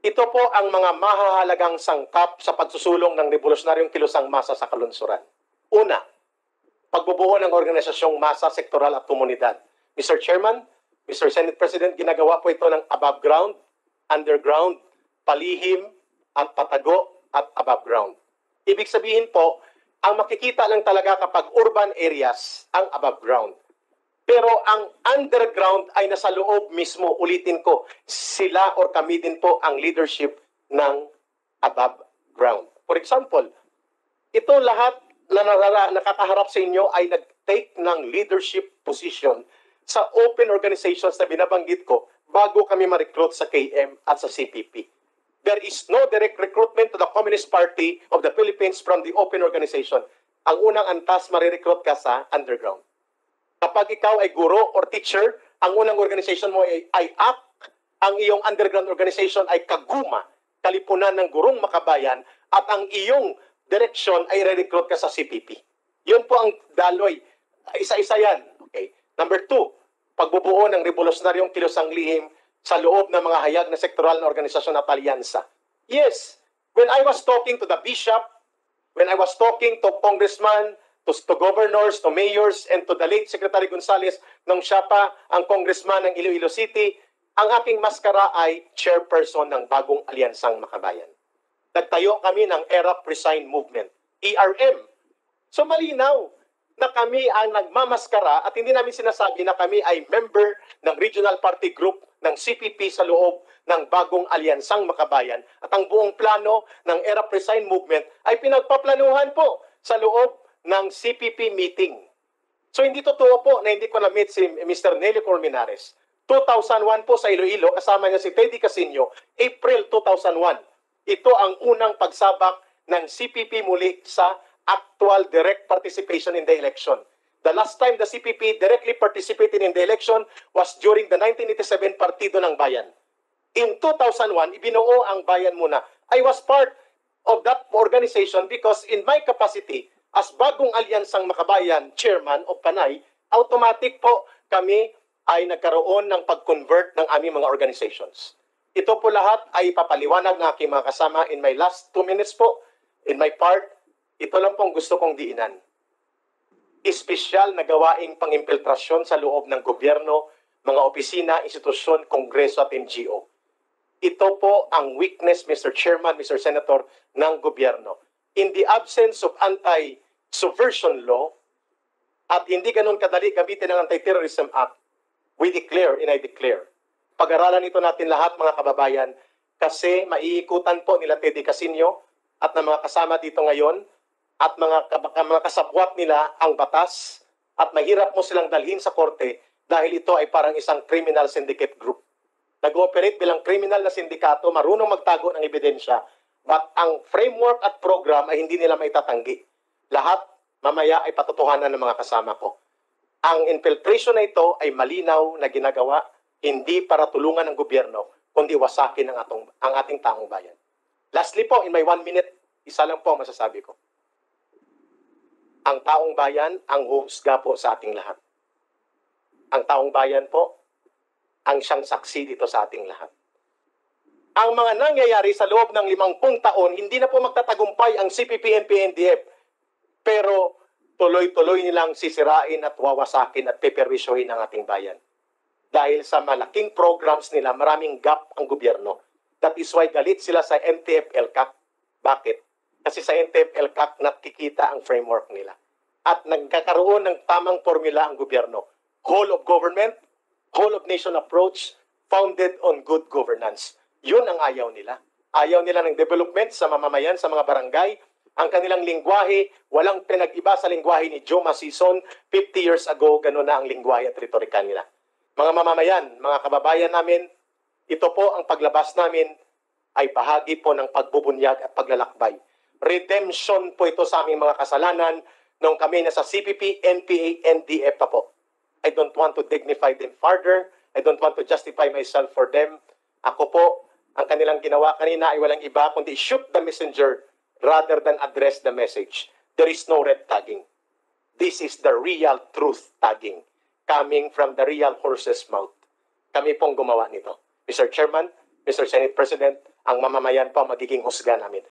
Ito po ang mga mahahalagang sangkap sa pagsusulong ng revolusyonaryong kilusang masa sa kalunsuran. Una, pagbubuo ng organisasyong masa, sektoral at komunidad. Mr. Chairman, Mr. Senate President, ginagawa po ito ng above ground, underground, palihim, at patago at above ground. Ibig sabihin po, ang makikita lang talaga kapag urban areas ang above ground. Pero ang underground ay nasa loob mismo. Ulitin ko, sila or kami din po ang leadership ng above ground. For example, ito lahat na nakakaharap sa inyo ay nag-take ng leadership position sa open organizations na binabanggit ko bago kami ma-recruit sa KM at sa CPP. There is no direct recruitment to the Communist Party of the Philippines from the open organization. Ang unang antas, marirecruit ka sa underground. Kapag ikaw ay guro or teacher, ang unang organization mo ay AP, ang iyong underground organization ay Kaguma, Kalipunan ng Gurong Makabayan, at ang iyong direksyon ay re-recruit ka sa CPP. Yun po ang daloy. Isa-isa yan. Okay. Number 2, pagbubuo ng revolusyonaryong kilusang lihim sa loob ng mga hayag na sektoral na organisasyon at alyansa. Yes, when I was talking to the bishop, when I was talking to congressman, to governors, to mayors, and to the late Secretary Gonzales nung siya pa ang congressman ng Iloilo City, ang aking maskara ay chairperson ng bagong alyansang makabayan. Nagtayo kami ng ERAP Resign Movement, ERM. So malinaw na kami ang nagmamaskara at hindi namin sinasabi na kami ay member ng regional party group ng CPP sa loob ng bagong alyansang makabayan at ang buong plano ng ERAP Resign Movement ay pinagpaplanuhan po sa loob ng CPP meeting. So hindi totoo po na hindi ko na-meet si Mr. Nelly Colmenares. 2001 po sa Iloilo, kasama niya si Teddy Casino, April 2001. Ito ang unang pagsabak ng CPP muli sa actual direct participation in the election. The last time the CPP directly participated in the election was during the 1987 Partido ng Bayan. In 2001, ibinuo ang Bayan muna. I was part of that organization because in my capacity as bagong alyansang makabayan, chairman of Panay, automatic po kami ay nagkaroon ng pag-convert ng aming mga organizations. Ito po lahat ay papaliwanag ng aking mga kasama in my last 2 minutes po. In my part, ito lang pong gusto kong diinan. Espesyal na gawaing pang-infiltrasyon sa loob ng gobyerno, mga opisina, institusyon, kongreso at NGO. Ito po ang weakness, Mr. Chairman, Mr. Senator, ng gobyerno. In the absence of anti-subversion law at hindi ganun kadali gamitin ng Anti-Terrorism Act, we declare and I declare. Pag-aralan ito natin lahat mga kababayan kasi maiikutan po nila Teddy Casino at ng mga kasama dito ngayon at mga kasabwat nila ang batas at mahirap mo silang dalhin sa korte dahil ito ay parang isang criminal syndicate group. Nag-ooperate bilang criminal na sindikato, marunong magtago ng ebidensya, but ang framework at program ay hindi nila maitatanggi. Lahat mamaya ay patotohanan ng mga kasama ko. Ang infiltration na ito ay malinaw na ginagawa hindi para tulungan ng gobyerno, kundi wasakin ang ating taong bayan. Lastly po, in my 1 minute, isa lang po masasabi ko. Ang taong bayan ang huhusga po sa ating lahat. Ang taong bayan po ang siyang saksi dito sa ating lahat. Ang mga nangyayari sa loob ng 50 taon, hindi na po magtatagumpay ang CPP, NP, NDF. Pero tuloy-tuloy nilang sisirain at wawasakin at peperwisyohin ang ating bayan. Dahil sa malaking programs nila, maraming gap ang gobyerno. That is why galit sila sa NTF-ELCAC. Bakit? Kasi sa NTF-ELCAC nakikita ang framework nila. At nagkakaroon ng tamang formula ang gobyerno. Whole of government, whole of nation approach, founded on good governance. Yun ang ayaw nila. Ayaw nila ng development sa mamamayan, sa mga barangay. Ang kanilang lingwahe, walang pinag-iba sa lingwahe ni Joe Masison 50 years ago, gano'n na ang lingwahe at retorika nila. Mga mamamayan, mga kababayan namin, ito po ang paglabas namin ay bahagi po ng pagbubunyag at paglalakbay. Redemption po ito sa aming mga kasalanan nung kami nasa CPP, NPA, NDF pa po. I don't want to dignify them further. I don't want to justify myself for them. Ako po, ang kanilang ginawa kanina ay walang iba kundi shoot the messenger rather than address the message. There is no red tagging. This is the real truth tagging coming from the real horse's mouth. Kami pong gumawa nito. Mr. Chairman, Mr. Senate President, Ang mamamayan pa magiging husga namin.